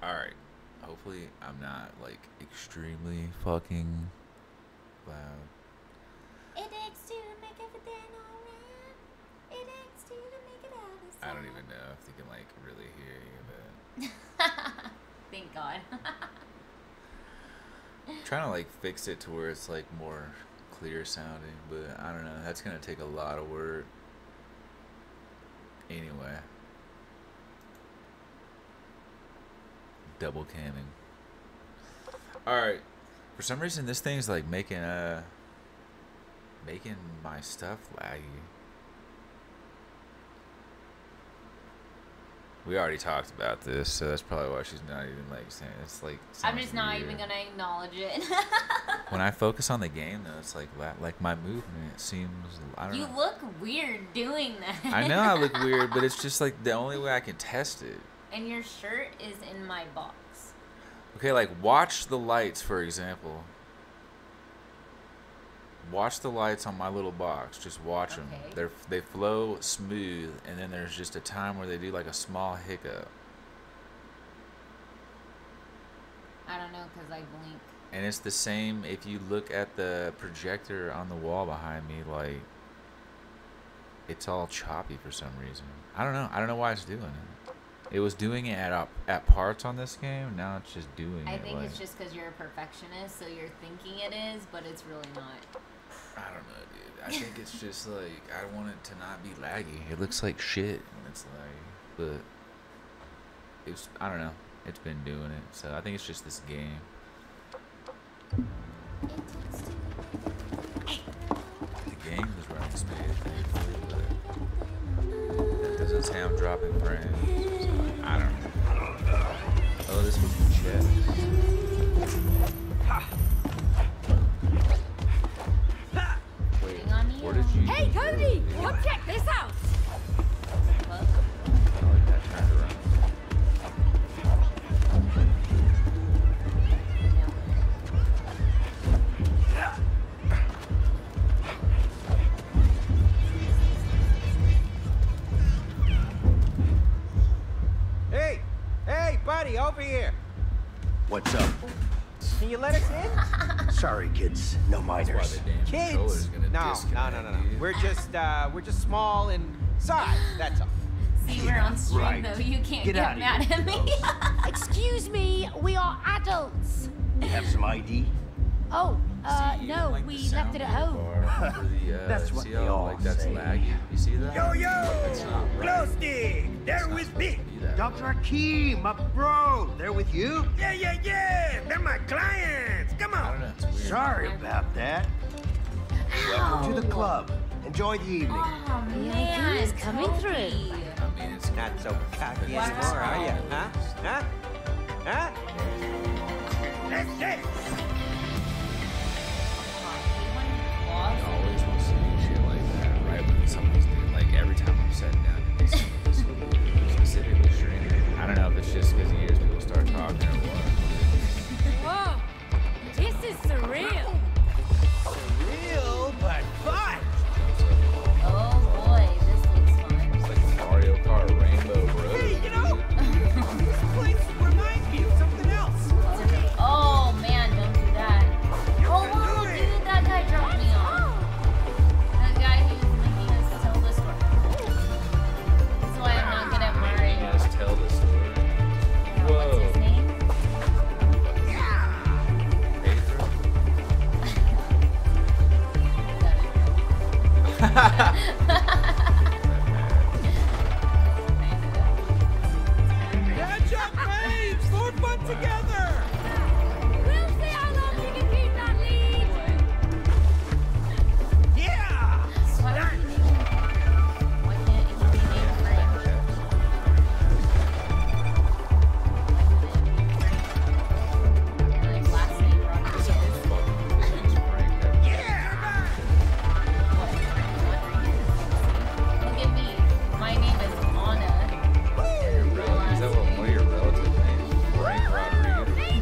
Alright. Hopefully I'm not, like, extremely fucking loud. It takes two to make everything alright. It takes two to make it out of sight. I don't even know if they can, like, really hear you, but... Thank God. I'm trying to, like, fix it to where it's, like, more clear sounding, but I don't know. That's gonna take a lot of work. Anyway. Double camming. Alright. For some reason this thing's like making my stuff laggy. We already talked about this, so that's probably why she's not even like saying it's like I'm just not weird. even gonna acknowledge it. When I focus on the game though, it's like my movement seems, I don't know. You look weird doing that. I know I look weird, but it's just like the only way I can test it. And your shirt is in my box. Okay, like watch the lights, for example. Watch the lights on my little box. Just watch them. Okay. They flow smooth, and then there's just a time where they do like a small hiccup. I don't know, because I blink. And it's the same if you look at the projector on the wall behind me, like it's all choppy for some reason. I don't know. I don't know why it's doing it. It was doing it at parts on this game. Now it's just doing it. I think like, it's just because you're a perfectionist, so you're thinking it is, but it's really not. I don't know, dude. I think it's just like I want it to not be laggy. It looks like shit when it's laggy, but it's, I don't know. It's been doing it, so I think it's just this game. The game is running smooth, thankfully, but that doesn't say I'm dropping frames. So I don't know. Oh, this was chest. Wait, where did you? Hey, Cody! Come check this out! I like that turned around. Hey! Hey, buddy, over here! What's up? Can you let us in? Sorry, kids. No That's why minors. the damn controller's Kids? gonna No, disconnect, dude. We're just small in size, that's all. See, we're on stream, right. though. You can't Get get outta mad here, at me. Excuse me, we are adults. You have some ID? Oh, See, you no, like the we sound left it at home. bar for the, That's what see they how, all like, that's say. laggy. You see that? Yo, yo! That's not right. Glow stick! They're It's not with supposed me! to be that Dr. way. Akeem, my bro. They're with you? Yeah! They're my clients! Come I don't on! know. It's weird. Sorry about that. Welcome to the club. Enjoy the evening. Oh, The man. idea is coming through. I mean, it's Not so cocky Wow. anymore, are you? Huh? Huh? Huh? Let's get I always want to see shit like that, right? When something's doing, like, every time I'm sitting down to do something specifically streaming. I don't know if it's just because years people start talking or what. Whoa, this is surreal. Real, but fun! Oh, boy. This looks fun. It's like Mario Kart Rainbow Road. Hey, you know, this place reminds me of something else. Oh, man. Don't do that. Oh, wow, dude. That guy dropped me off. That guy who was making us tell the story. That's why I'm not good at Making Mario. us tell the story. What's his name? Pedro? Catch up, babes! More fun together! We'll see how long you can keep that lead. Yeah! Why can't he be named Frank? Like last name Rodriguez. Yeah! Look at me. My name is Anna. Is that one of your relative names? Frank Rodriguez?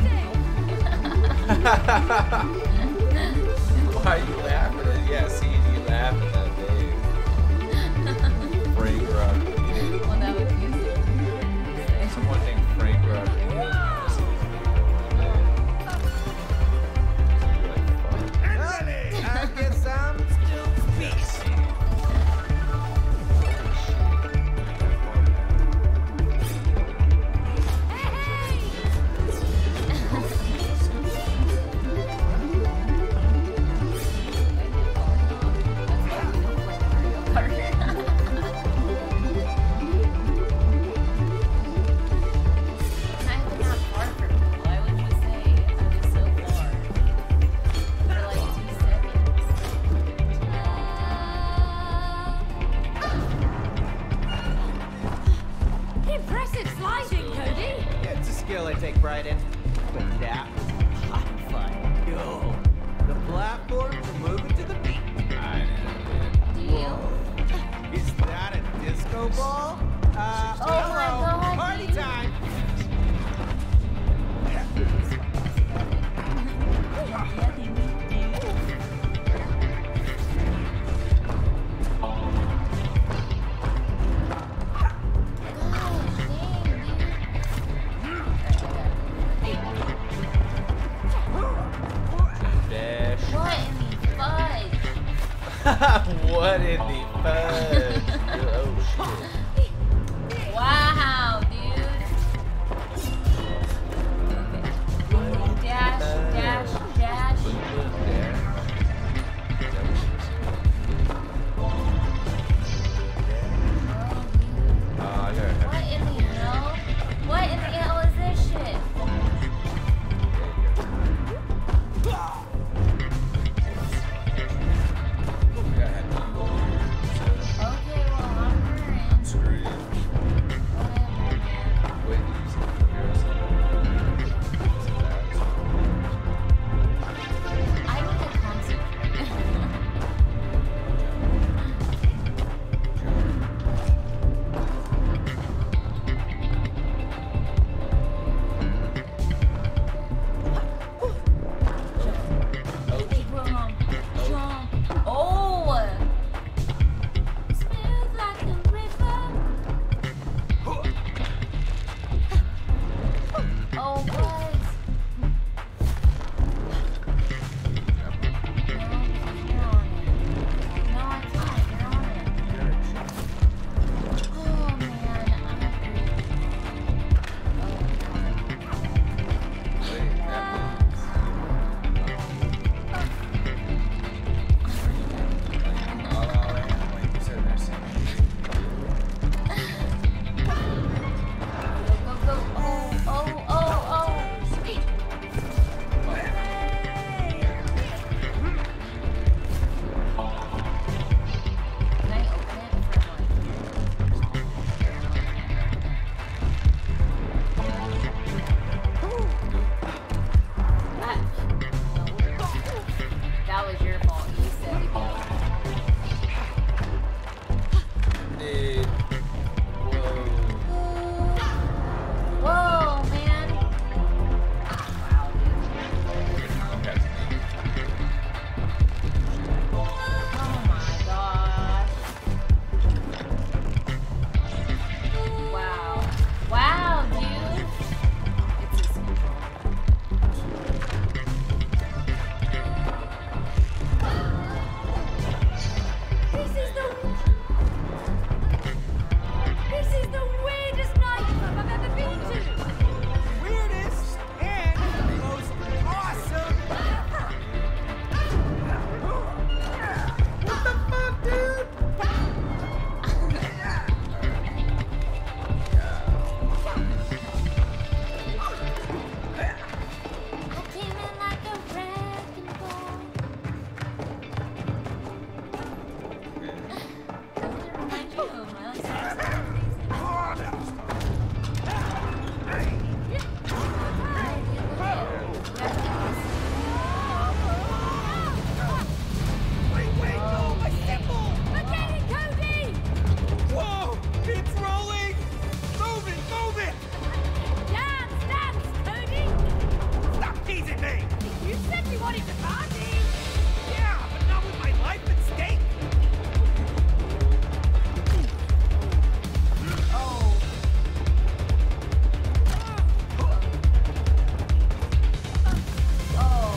Why are you laughing at? Yeah, see, you laugh at that name. Frank Rodriguez. Well, that would be Someone named Frank Rodriguez. skill I take pride in. But that was hot fun. Yo, the platforms are moving to the beat. Do you? Is that a disco ball? Oh my hello, God, party dude. time. Dash. What in the fudge? What in the fudge? Oh shit. Wow, dude. Okay. Dash, dash, dash. I got What in the hell? What in the hell is this shit? Okay, well, I'm hurrying. Screw you. Whatever, man. Wait, did you see the girl I need to concentrate. Jump. Oh! Smooth like a river. Oh, what? No, I can't. You're on it. Oh, man. Go, go, go. Oh, oh, oh, oh. Can I open it for like? That was your fault. You said it. Whoa, man. Wow, oh my gosh. Wow. Wow, dude. It's this This is the weirdest nightclub I've ever been to. Weirdest and most awesome ever. What the fuck, dude? I came in like a wrecking ball. Doesn't it remind you of Miley Cyrus? Wait, no, my nipple! Get it, Cody! Whoa, it's rolling! Move it! Dance, Cody! Stop teasing me! You said you wanted to party! Yeah, but not with my life at stake! Oh. Oh.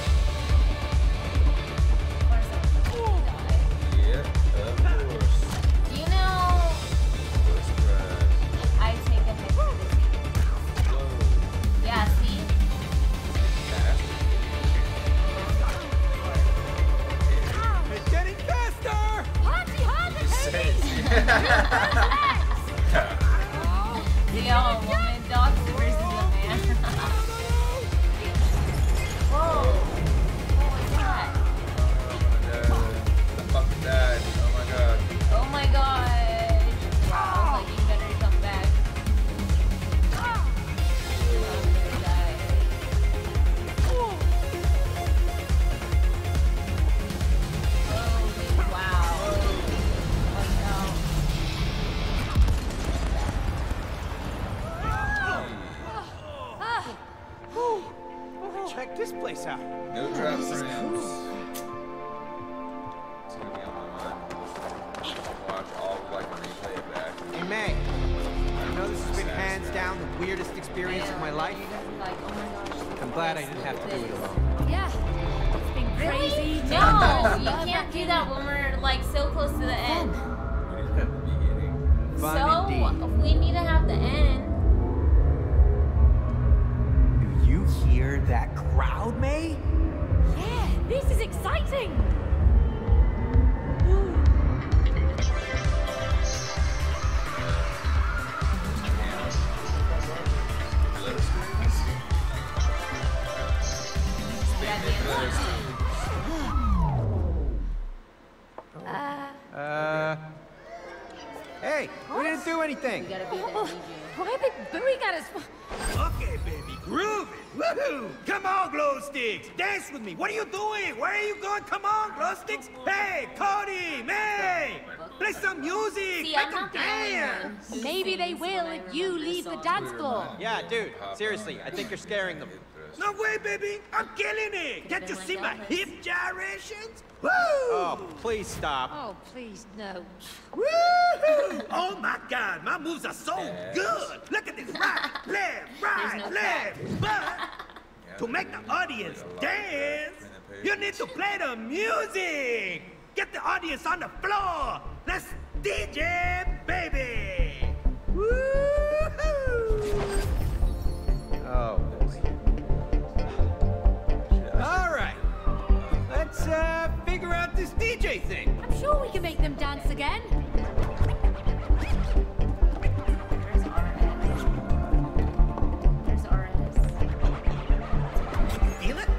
Do you know I take a hit for this? Yeah, see? It's getting faster! Party harder, Cody! See how a woman dogs versus a man. Whoa. What was that? Oh my god. Oh, like you better come back. check this place out. No drop frames. It's gonna be on my mind. Watch all like replay it back. Hey, May. I know this has been hands down the weirdest experience of my life. Like, oh my gosh. I'm glad I didn't have to do it alone. Yeah. It's been crazy. No, you can't do that when we're like so close to the end. We didn't have the beginning. Fun So indeed. we need to have the end. Do you hear that crowd, May? Yeah, this is exciting. Hey, we didn't do anything. We gotta be there, DJ. Why are they booing at us? Okay, baby, groove it. Woohoo! Come on, glow sticks, dance with me. What are you doing? Where are you going? Come on, glow sticks. Hey, Cody, May, play some music. See, Make I'm them not the only dance. one who Maybe they sings will when I if you remember leave the songs. dance floor. Yeah, dude. Seriously, I think you're scaring them. No way, baby. I'm killing it. Can't you Then see my my dad hip gyrations? Woo! Oh, please stop. Oh, please, no. Woo! Oh my God, my moves are so good. Look at this, right, left, right, no left. But to make the audience dance, you need to play the music. Get the audience on the floor. Let's DJ, baby. Woo-hoo! Oh, boy. All right. Let's figure out this DJ thing. I'm sure we can make them dance again. There's RS. Feel it?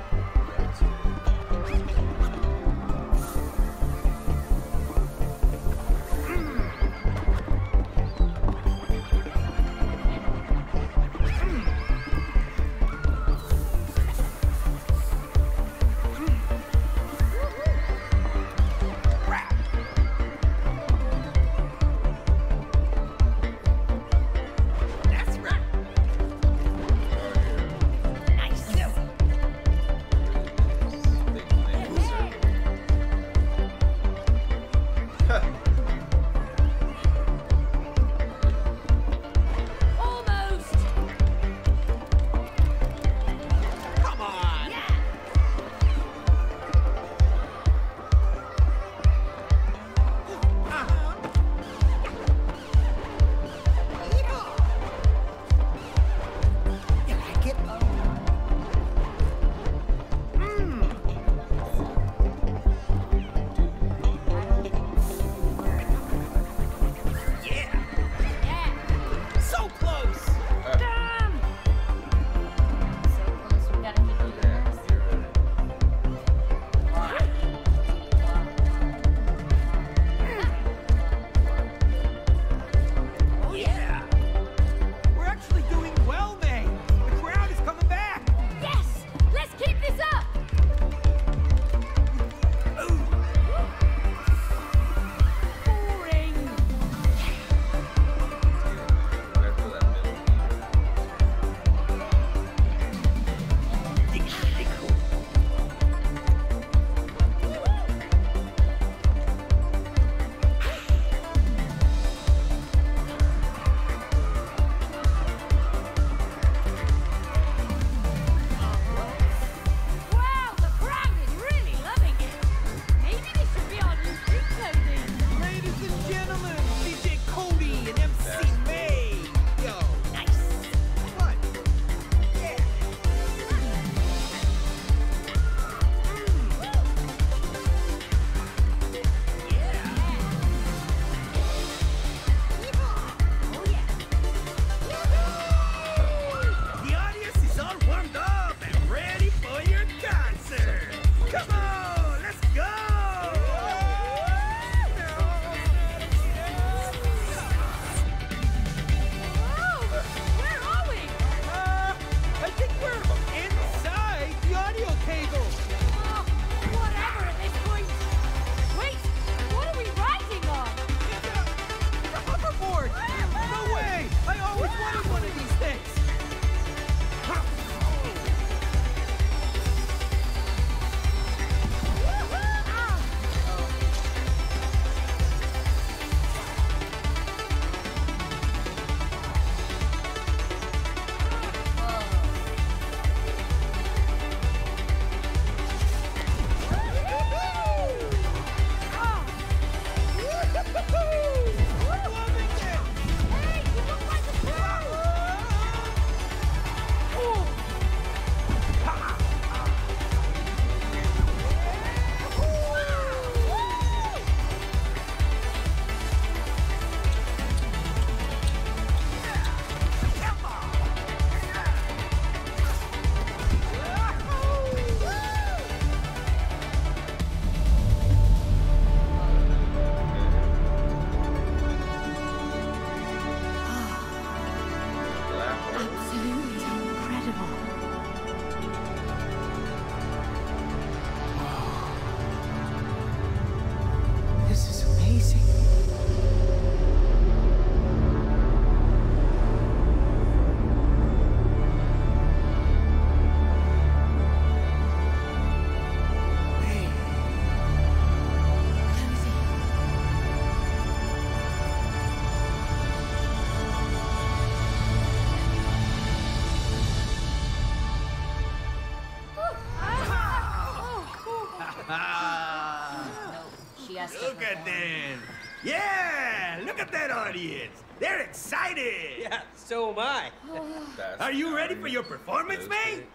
at them. Yeah, look at that audience. They're excited. Yeah, so am I. Are you ready for your performance, mate?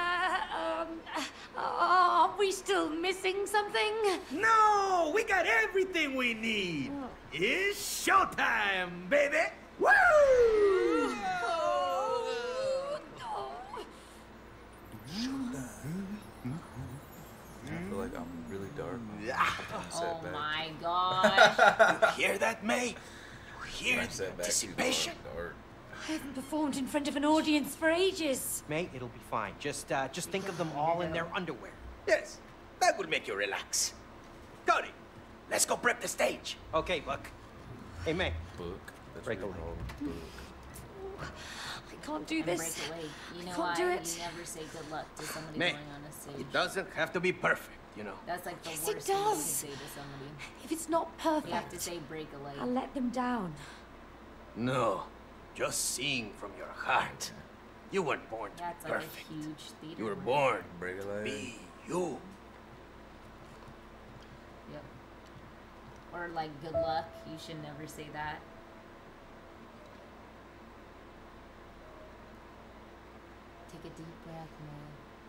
Are we still missing something? No, we got everything we need. It's showtime, baby. Woo! I feel like I'm really dark. Oh my gosh. You hear that, mate? You hear My the setback is anticipation? dark. I haven't performed in front of an audience for ages. Mate, it'll be fine. Just think of them all in their underwear. Yes, that will make you relax. Cody, let's go prep the stage. Okay, Buck. Hey, May. Book. That's Break what a we call it, book. I can't do And this. break away. You know Can't why? do You it. never say good luck to somebody May, going on a stage. It doesn't have to be perfect, you know. That's like the Yes, it worst thing you can does. say to somebody. If it's not perfect, You have to say break a leg. I'll let them down. No, just sing from your heart. You weren't born to That's be like perfect. a huge theater. You were word. born Break a to leg. be you. Yep. Or like good luck. You should never say that. Take a deep breath, man.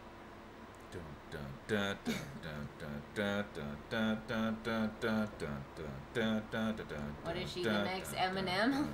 What is she, the next Eminem?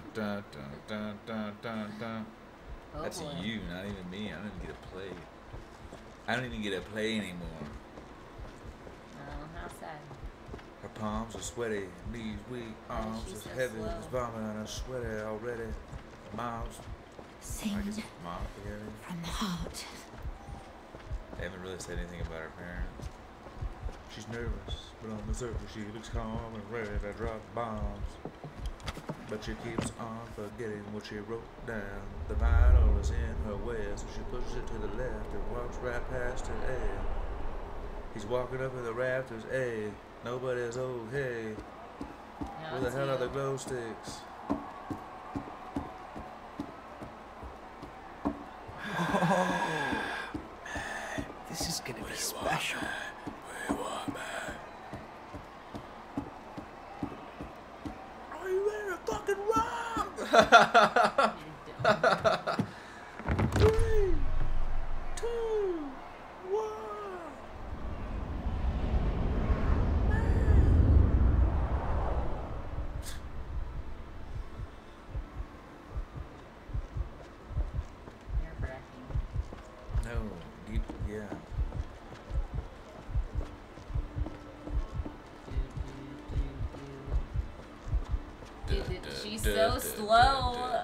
Oh That's boy. you, not even me. I don't even get to play. I don't even get to play anymore. Oh, how sad. Her palms are sweaty, knees weak, arms she's as so heavy slow. as vomit and I'm sweaty already. Miles, Sing I guess mom, yeah. from the heart. They haven't really said anything about her parents. She's nervous, but on the surface she looks calm and ready to drop bombs. But she keeps on forgetting what she wrote down. The vinyl is in her way, so she pushes it to the left and walks right past it. Hey, he's walking up in the rafters. Hey, nobody's okay. No, Where the it's hell are the you. glow sticks? This is gonna be special. Are you ready to fucking rock? You're dumb. 3, 2, 1. Nerve-wracking. No, deep, yeah. Dude, she's so slow.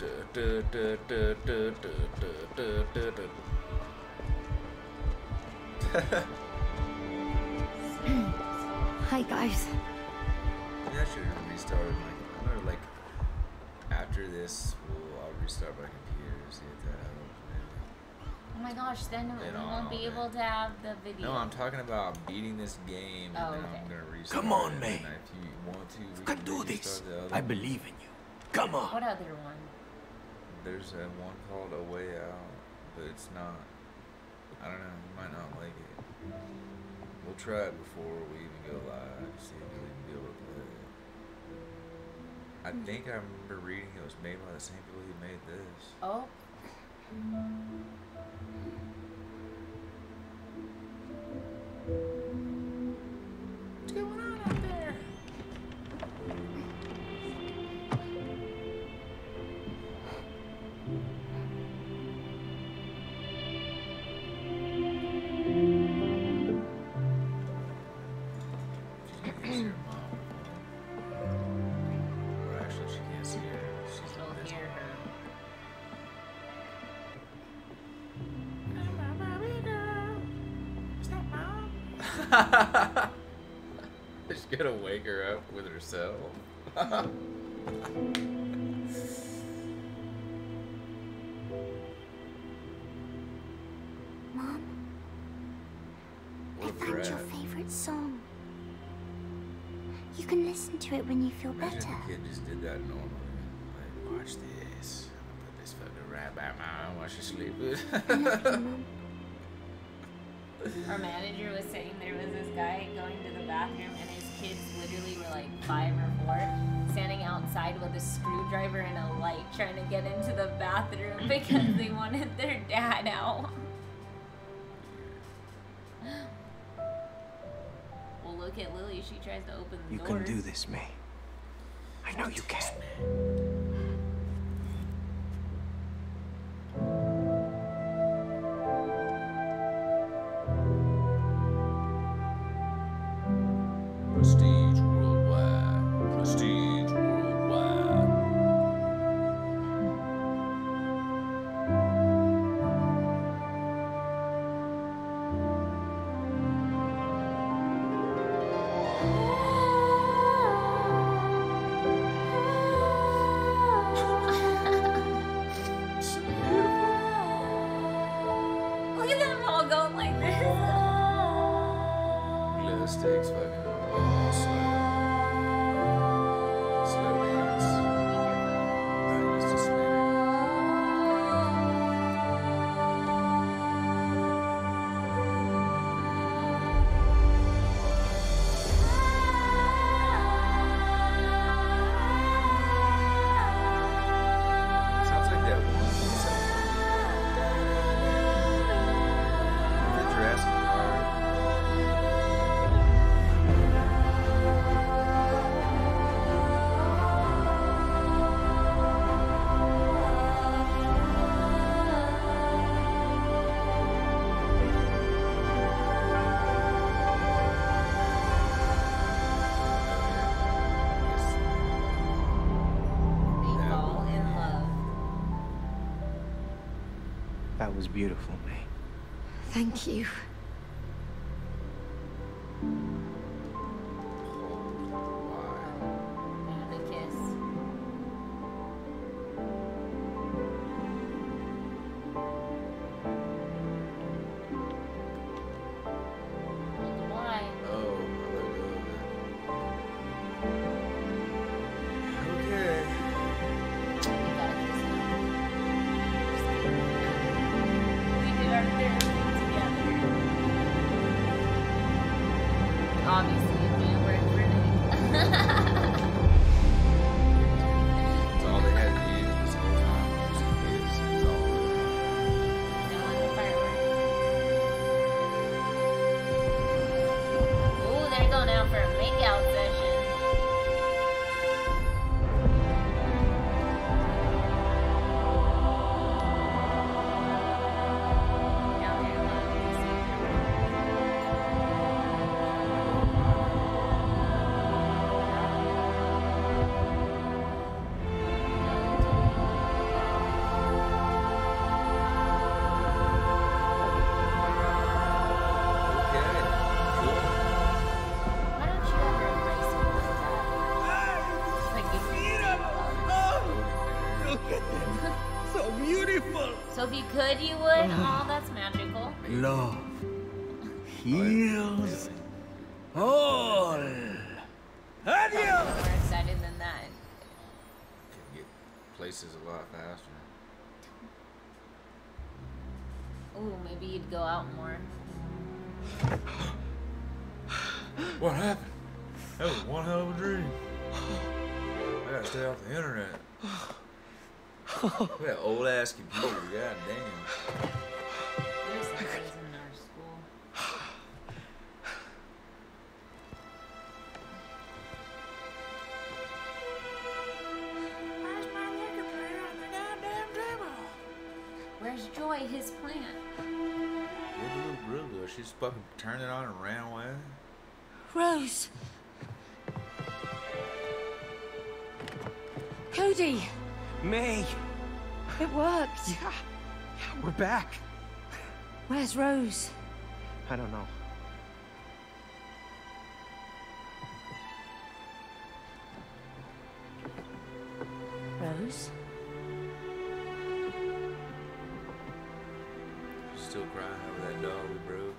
Hi, guys. Maybe I should have restarted my. I'm gonna like after this, I'll restart my computer. See if that helps. Maybe. Oh my gosh, then we Then won't be I'll- able to have the video. No, I'm talking about beating this game, and Oh, then okay. I'm gonna restart. Come on, it, mate. and if you want to, we You can do maybe this. start the other I one. believe in you. Come on. What other one? There's one called A Way Out, but it's not. I don't know. You might not like it. We'll try it before we even go live. See if we can be able to play it. I think I remember reading it was made by the same people who made this. Oh. What's going on out there? She's gonna see her mom. Or actually, she can't see her. She's She'll in this hear her. She's gonna wake her up with herself. Mom, What a I found your brat. favorite song. You can listen to it when you feel Imagine better. the kid just did that normally. Like, watch this. I'm gonna put this fucking right by my eye while she's sleeping. I love you, Mom. Our manager was saying there was this guy going to the bathroom and his kids literally were like 5 or 4 standing outside with a screwdriver and a light trying to get into the bathroom because they wanted their dad out. Well, look at Lily. She tries to open the You doors. can do this, May. I know you can. Prestige worldwide. Prestige worldwide. Look at them all going like this. Little sticks fucking slow. Slow dance. Not used to spinning. Sounds like that one song. The Jurassic Park. They fall in love. That was beautiful, May. Thank you. And a kiss. Why? Oh, I let go of it. Okay. We gotta kiss now. We did our therapy together. Obviously, it didn't work for Nick. It's all they had to use this whole time. Was a kiss. It's all. Now on the fireworks. Ooh, they're going out for a makeout session. Now they're Okay. Cool. Why don't you ever embrace me like that? Like give me Look at them. So beautiful. So if you could, you would. Oh, that's magical. Love heals all. Adios. More excited than that. Can get places a lot faster. Ooh, maybe you'd go out more. What happened? That was one hell of a dream. I gotta stay off the internet. That old ass computer, god damn. There's some kids in our school. Where's my record player on the goddamn table? Where's Joy, his plant? Where'd the little girl go? She just fucking turned it on and ran away. Rose. Cody, May! it worked. Yeah, we're back. Where's Rose? I don't know. Rose? Still crying over that dog we broke.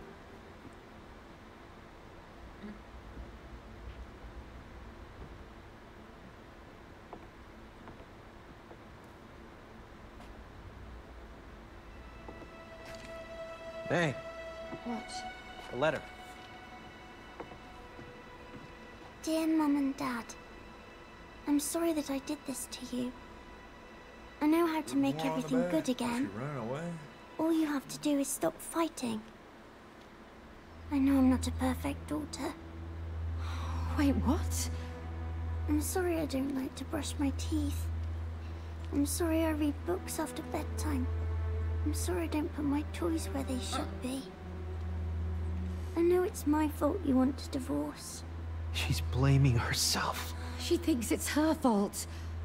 Hey, What? A letter. Dear Mum and Dad, I'm sorry that I did this to you. I know how to make everything good again. Running away. All you have to do is stop fighting. I know I'm not a perfect daughter. Wait, what? I'm sorry I don't like to brush my teeth. I'm sorry I read books after bedtime. I'm sorry I don't put my toys where they should be. I know it's my fault you want a divorce. She's blaming herself. She thinks it's her fault.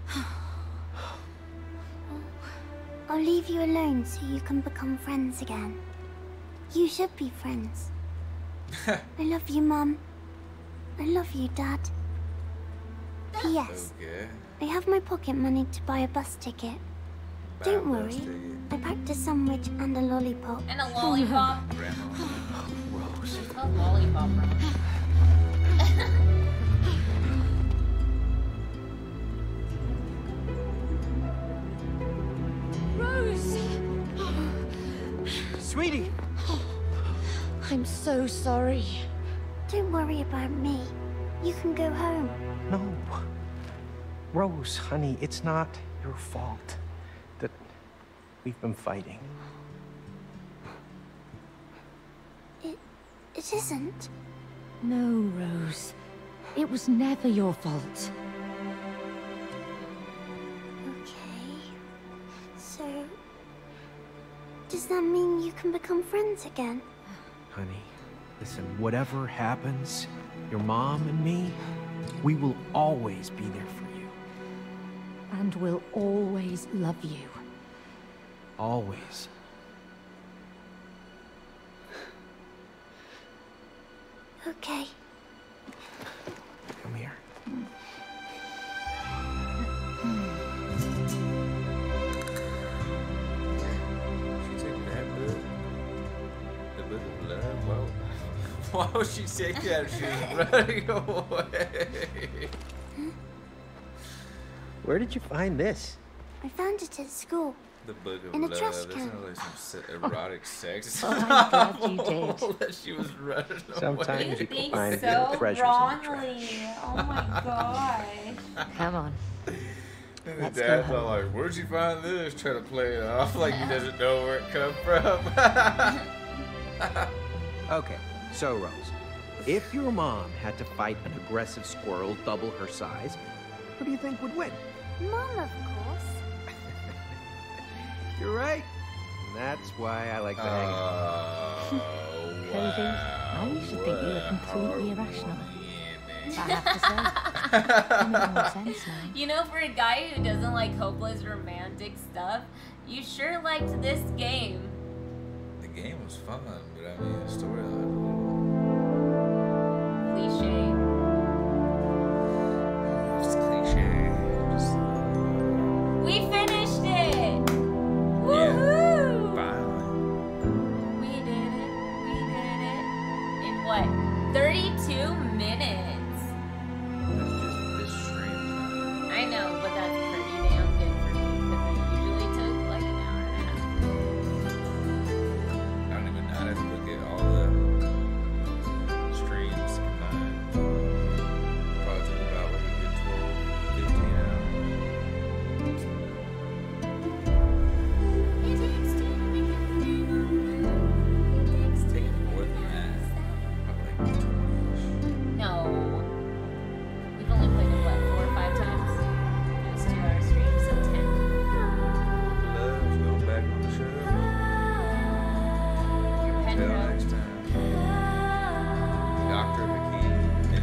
I'll leave you alone so you can become friends again. You should be friends. I love you, Mum. I love you, Dad. P.S. Okay. I have my pocket money to buy a bus ticket. Don't worry. I packed a sandwich and a lollipop. And a lollipop. Rose. It's called lollipop, bro. Rose! Sweetie! I'm so sorry. Don't worry about me. You can go home. No. Rose, honey, it's not your fault that we've been fighting. It isn't. No, Rose. It was never your fault. Okay. So... does that mean you can become friends again? Honey, listen, whatever happens, your mom and me, we will always be there for you. And we'll always love you. Always. Okay. Come here. She took that book. The book of love. Whoa. Why would she take that if she was running away? Where did you find this? I found it at school. The book of In a love. trash That can. sounds like some erotic sex. Oh, I'm glad you did. That she was running Sometimes away. you can Think find so treasures in the trash. wrongly. Oh my gosh. Come on. And Let's the go dad's home. all like, "Where'd you find this?" Trying to play it off like he doesn't know where it come from. Okay, so Rose, if your mom had to fight an aggressive squirrel double her size, who do you think would win? Mom, of course. You're right. And that's why I like to hang out. Oh, Cody, wow. I used to think you were What completely a irrational. woman. I have to say. It makes more sense now. You know, for a guy who doesn't like hopeless romantic stuff, you sure liked this game. The game was fun, but I mean, the storyline Cliche. was cliche. Just, We finished it! yeah, Woohoo! finally. We did it. We did it. In what? 32 minutes. That's just this stream. I know, but that's pretty damn good for me because it usually took like an hour and a half. I don't even know how to look at all the streams combined. Probably took about like a good 12, 15 hours. It's taking more than that. Probably like 20-ish. No. We've only played it, what, 4 or 5 times? It was 2-hour stream, so 10. Love's going back on the show. Your pen Till broke. next time. Dr. McKee.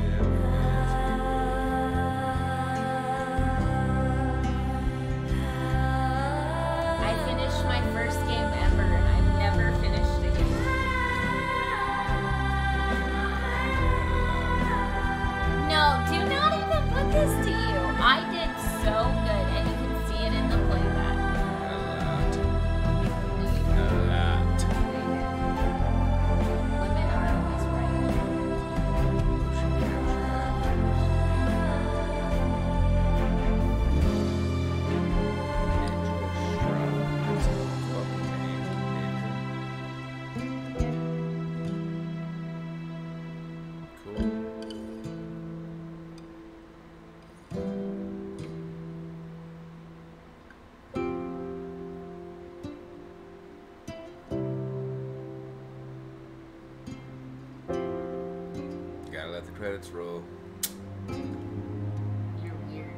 I finished my first game ever, and I've never finished a game. No, do not even put this to you. I did so good, and you can see it in the playback. Women are always right. let the credits roll. You're weird.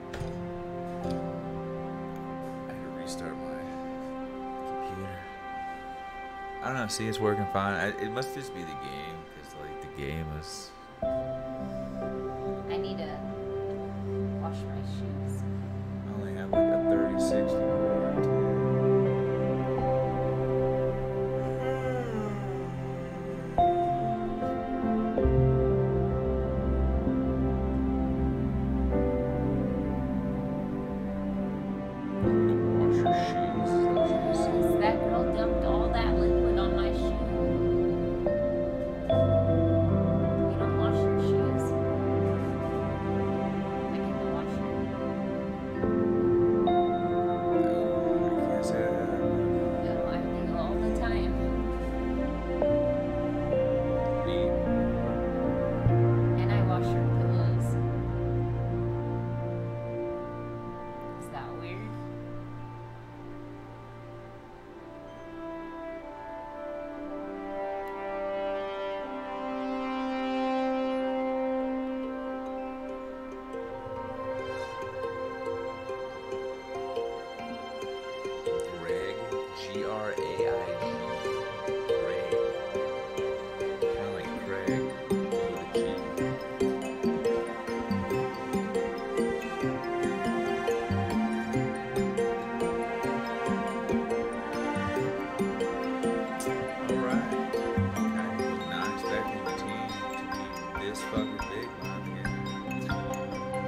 I had to restart my computer. I don't know. See, it's working fine. It must just be the game, because like the game is. I need to wash my shoes. I only have like a 3060 warranty. Wash your shoes. Is that what you said? That girl dumped all that liquid on my shoe. You don't wash your shoes. I get the washer. No, I can't say that. No, I do all the time. Neat. And I wash her pillows. Is that weird? Greg, Graig. Greg. Kinda like Craig with a G. Alright. I was not expecting the team to be this fucking big when I'm here.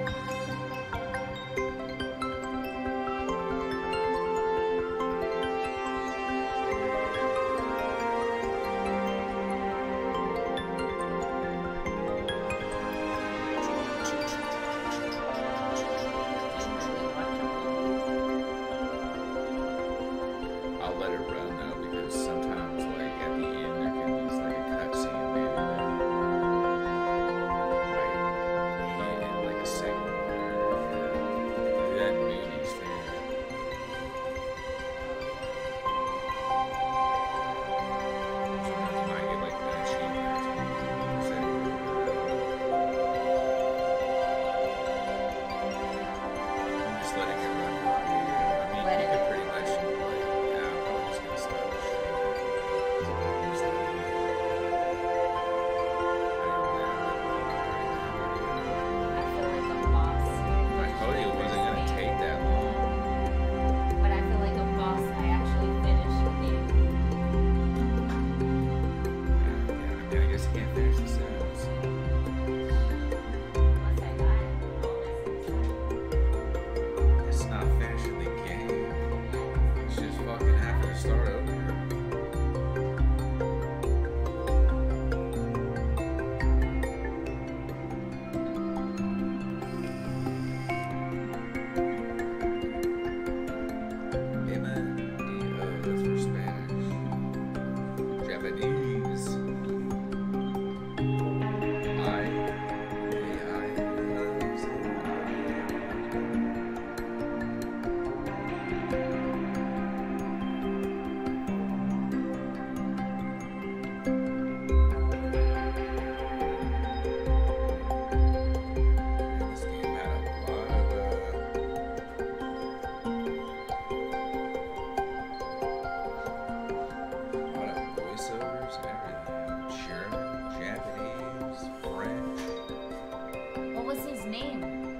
I'll let it run though, because sometimes like at the end there can be like a cutscene maybe that might hit in like a second or do that in movies too. Sometimes you might get like an achievement or something for saying I'm just letting it run for you. I mean, Let you it could pretty much like, yeah, I'm probably just gonna stop the show. Just let it- I feel like a boss. I told you it wasn't gonna take that long. But I feel like a boss. I actually finished the game. Yeah, I mean, I guess you can't finish the Sims. Unless I die. It's not finishing the game. It's just fucking having to start over. That's for Spanish. Japanese. This game had a lot of voiceovers and everything. German, Japanese, French. What was his name?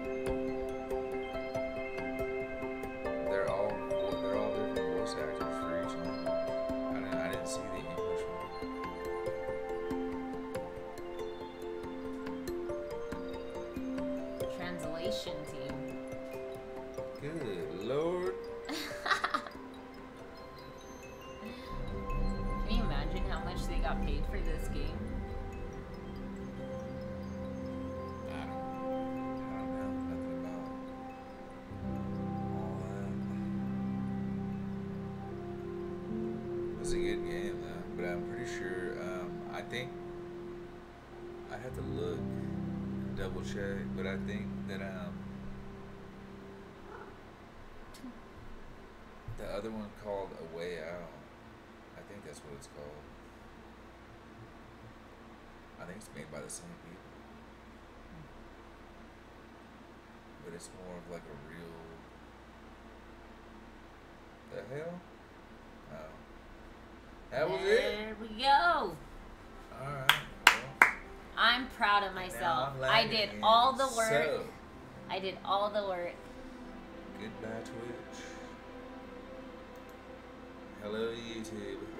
They're all different voice actors for each language. I didn't see the English one. Translation team. Good lord. Can you imagine how much they got paid for this game? I don't know nothing about all that. It was a good game though, but I'm pretty sure. I think I had to look, double check, but I think that the other one called A Way Out. I think that's what it's called. I think it's made by the same people. but it's more of like a real. The hell? Oh. That was it. There we go. Alright. I'm proud of myself. I did all the work. So, I did all the work. goodbye, Twitch. Hello, YouTube.